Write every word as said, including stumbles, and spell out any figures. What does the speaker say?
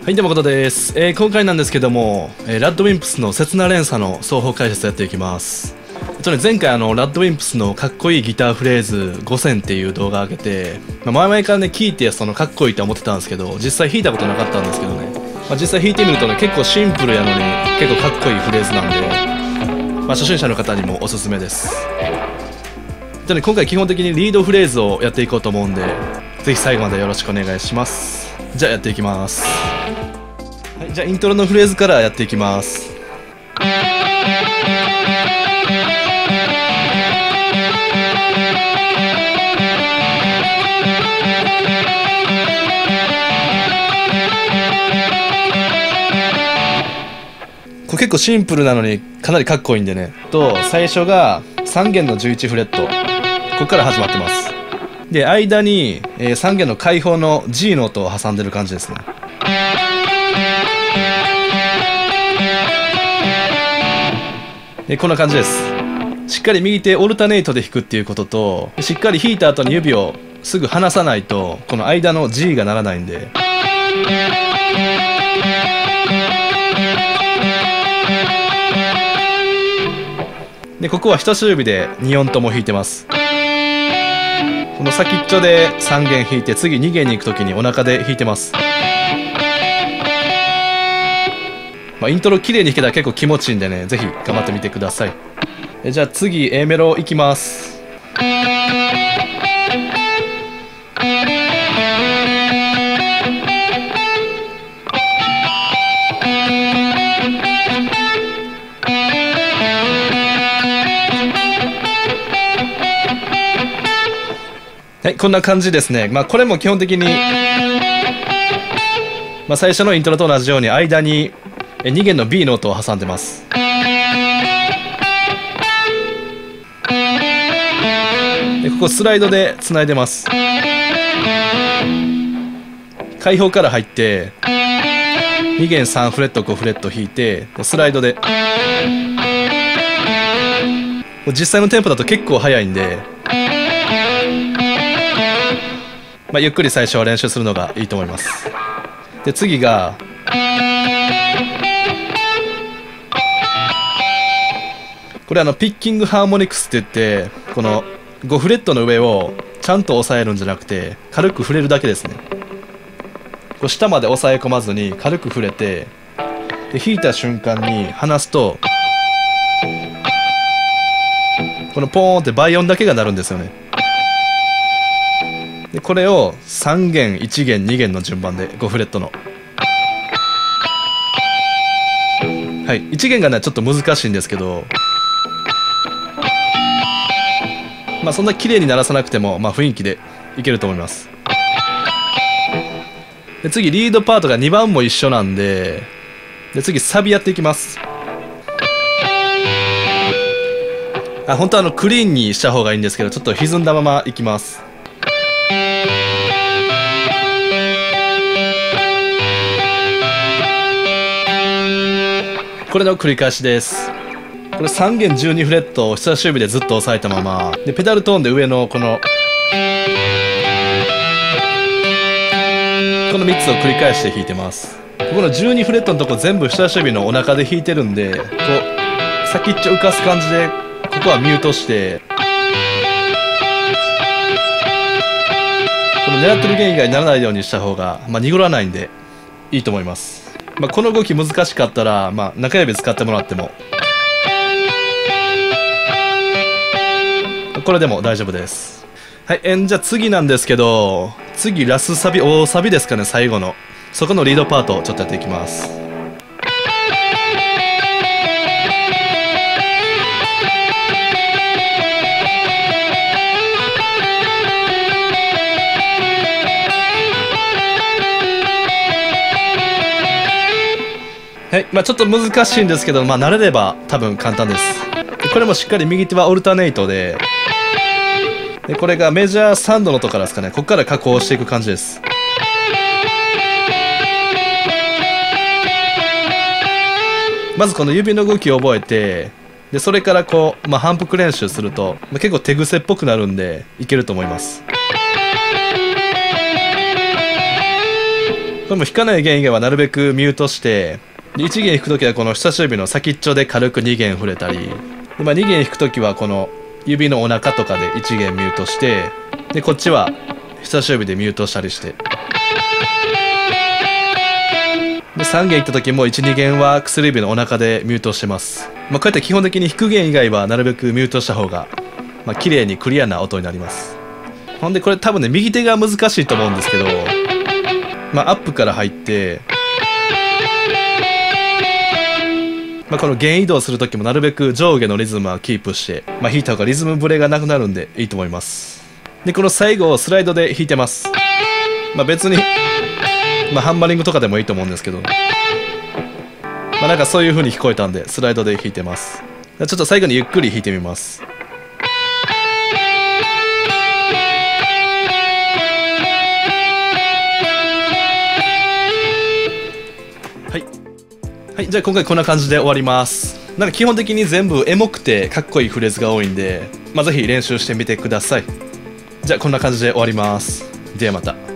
はい、どうもことです、えー、今回なんですけども、えー、ラッドウィンプスの刹那連鎖の双方解説をやっていきます。えっとね、前回あのラッドウィンプスのかっこいいギターフレーズごせんっていう動画を上げて、まあ、前々からね聞いてそのかっこいいと思ってたんですけど、実際弾いたことなかったんですけどね、まあ、実際弾いてみるとね結構シンプルやのに結構かっこいいフレーズなんで、まあ、初心者の方にもおすすめです。でね、今回基本的にリードフレーズをやっていこうと思うんで、ぜひ最後までよろしくお願いします。じゃあやっていきます。はい、じゃあイントロのフレーズからやっていきます。これ結構シンプルなのにかなりかっこいいんでね。と最初がさん弦のじゅういちフレット、ここから始まってます。で間に、えー、さん弦の開放の G の音を挟んでる感じですね。でこんな感じです。しっかり右手オルタネイトで弾くっていうことと、しっかり弾いた後に指をすぐ離さないとこの間の G がならないんで、でここは人差し指でに音とも弾いてます。この先っちょでさん弦弾いて、次に弦に行く時にお腹で弾いてます。まあ、イントロ綺麗に弾けたら結構気持ちいいんでね、ぜひ頑張ってみてください。えじゃあ次 A メロいきます。はい、こんな感じですね。まあこれも基本的に、まあ、最初のイントロと同じように間にに弦の B の音を挟んでます。でここスライドでつないでます。開放から入ってに弦さんフレットごフレット弾いて、スライドで実際のテンポだと結構速いんで、まあ、ゆっくり最初は練習するのがいいと思います。で次がこれあのピッキングハーモニクスって言って、このごフレットの上をちゃんと押さえるんじゃなくて軽く触れるだけですね。こう下まで押さえ込まずに軽く触れて、で弾いた瞬間に離すとこのポーンって倍音だけが鳴るんですよね。でこれをさん弦いち弦に弦の順番でごフレットの、はい、いち弦がねちょっと難しいんですけど、まあそんな綺麗に鳴らさなくても、まあ、雰囲気でいけると思います。で次リードパートがにばんも一緒なんで、で次サビやっていきます。あ本当はあのクリーンにした方がいいんですけど、ちょっと歪んだままいきます。これの繰り返しです。これさん弦じゅうにフレットを人差し指でずっと押さえたままで、ペダルトーンで上のこのこのみっつを繰り返して弾いてます。ここのじゅうにフレットのとこ全部人差し指のお腹で弾いてるんで、こう先っちょ浮かす感じでここはミュートして、この狙ってる弦以外にならないようにした方が、まあ、濁らないんでいいと思います。まあ、この動き難しかったら、まあ、中指使ってもらってもこれでも大丈夫です。はい、えんじゃあ次なんですけど、次ラスサビ大サビですかね、最後のそこのリードパートをちょっとやっていきます。はい、まあちょっと難しいんですけど、まあ慣れれば多分簡単です。でこれもしっかり右手はオルタネイトで、でこれがメジャーさんどの音からですかね、ここから加工していく感じです。まずこの指の動きを覚えて、でそれからこう、まあ、反復練習すると、まあ、結構手癖っぽくなるんでいけると思います。 これも弾かない弦以外はなるべくミュートして、でいち弦弾くときはこの人差し指の先っちょで軽くに弦触れたり、で、まあ、に弦弾くときはこの指のお腹とかでいち弦ミュートして、でこっちは人差し指でミュートしたりして、でさん弦いったときもいち、に弦は薬指のお腹でミュートしてます。まあ、こうやって基本的に弾く弦以外はなるべくミュートした方が、まあ、綺麗にクリアな音になります。ほんでこれ多分ね右手が難しいと思うんですけど、まあ、アップから入って、まあ、この弦移動する時もなるべく上下のリズムはキープして、まあ、弾いた方がリズムブレがなくなるんでいいと思います。でこの最後をスライドで弾いてます。まあ、別に、まあ、ハンマリングとかでもいいと思うんですけど、まあ、なんかそういう風に聞こえたんでスライドで弾いてます。ちょっと最後にゆっくり弾いてみます。はいはい、じゃあ今回こんな感じで終わります。なんか基本的に全部エモくてかっこいいフレーズが多いんで、まあ、ぜひ練習してみてください。じゃあこんな感じで終わります。ではまた。